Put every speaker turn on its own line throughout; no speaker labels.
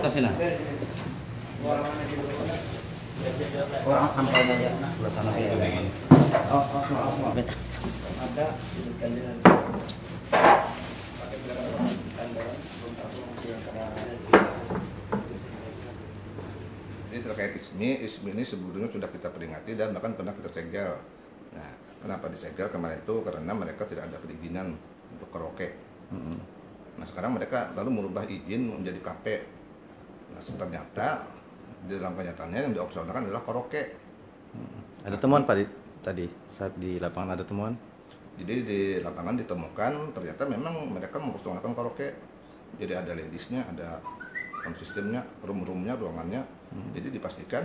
atas sana.
Orang sampainya ya.
Sebelah sana ya.
Maaf. Ada
Ini terkait ISMI ini sebelumnya sudah kita peringati dan bahkan pernah kita segel. Nah, kenapa disegel kemarin itu karena mereka tidak ada perizinan untuk karaoke. Nah, sekarang mereka lalu merubah izin menjadi kafe. Nah, ternyata di dalam kenyataannya yang diopsionalkan adalah karaoke.
Ada temuan Pak tadi saat di lapangan ada temuan?
Jadi di lapangan ditemukan ternyata memang mereka mempersoalkan karaoke. Jadi ada ladiesnya, ada sound systemnya, room-roomnya, ruangannya. Jadi dipastikan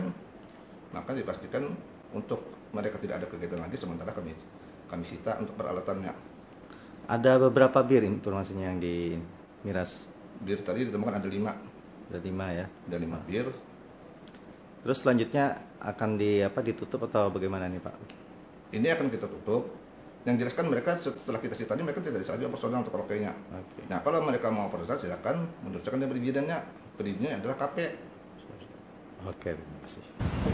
untuk mereka tidak ada kegiatan lagi sementara kami sita untuk peralatannya.
Ada beberapa bir informasinya yang di miras.
Bir tadi ditemukan ada 5.
Ada 5 ya.
Ada 5 bir.
Terus selanjutnya akan ditutup atau bagaimana nih Pak?
Ini akan kita tutup. Yang jelas kan mereka setelah kita sita mereka tidak bisa lagi operasional untuk karaoke-nya.
Oke.
Nah, kalau mereka mau operasional silakan meneruskan yang perizinannya. Perizinannya adalah KP.
Oke, terima kasih.